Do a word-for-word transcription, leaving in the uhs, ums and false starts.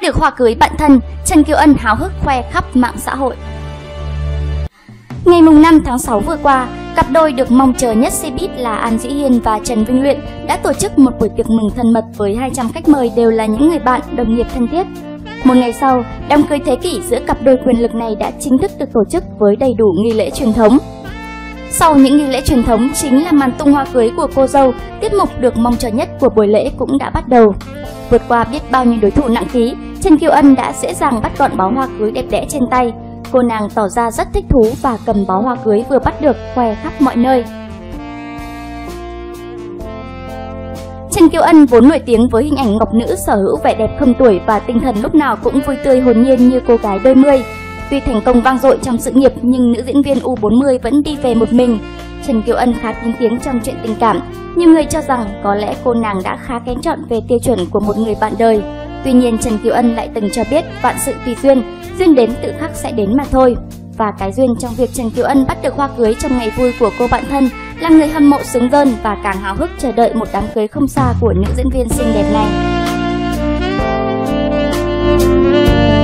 được hoa cưới bạn thân, Trần Kiều Ân háo hức khoe khắp mạng xã hội. Ngày năm tháng sáu vừa qua, cặp đôi được mong chờ nhất showbiz là An Dĩ Hiên và Trần Vinh Luyện đã tổ chức một buổi tiệc mừng thân mật với hai trăm khách mời đều là những người bạn, đồng nghiệp thân thiết. Một ngày sau, đám cưới thế kỷ giữa cặp đôi quyền lực này đã chính thức được tổ chức với đầy đủ nghi lễ truyền thống. Sau những nghi lễ truyền thống chính là màn tung hoa cưới của cô dâu, tiết mục được mong chờ nhất của buổi lễ cũng đã bắt đầu. Vượt qua biết bao nhiêu đối thủ nặng ký, Trần Kiều Ân đã dễ dàng bắt gọn bó hoa cưới đẹp đẽ trên tay. Cô nàng tỏ ra rất thích thú và cầm bó hoa cưới vừa bắt được khoe khắp mọi nơi. Trần Kiều Ân vốn nổi tiếng với hình ảnh ngọc nữ sở hữu vẻ đẹp không tuổi và tinh thần lúc nào cũng vui tươi hồn nhiên như cô gái đôi mươi. Tuy thành công vang dội trong sự nghiệp nhưng nữ diễn viên U bốn mươi vẫn đi về một mình. Trần Kiều Ân khá kín tiếng trong chuyện tình cảm. Nhiều người cho rằng có lẽ cô nàng đã khá kén chọn về tiêu chuẩn của một người bạn đời. Tuy nhiên Trần Kiều Ân lại từng cho biết vạn sự tùy duyên, duyên đến tự khắc sẽ đến mà thôi. Và cái duyên trong việc Trần Kiều Ân bắt được hoa cưới trong ngày vui của cô bạn thân là người hâm mộ sướng rơn và càng háo hức chờ đợi một đám cưới không xa của nữ diễn viên xinh đẹp này.